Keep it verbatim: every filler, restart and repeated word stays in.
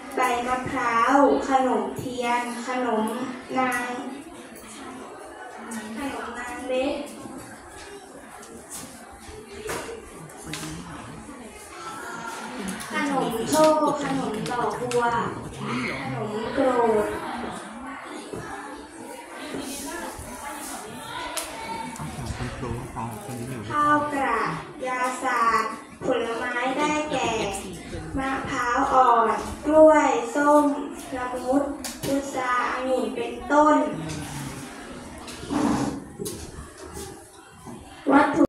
ใบมะพร้าวขนมเทียนขนมนางขนมนางเล็กขนมโชคขนมดอกบัวขนมโกรธข้าวกระยาศาสตร์ผลไม้ได้แก่มะพร้าวอ่อนกล้วยส้มละมุดพุทราองุ่นเป็นต้นวัตถุ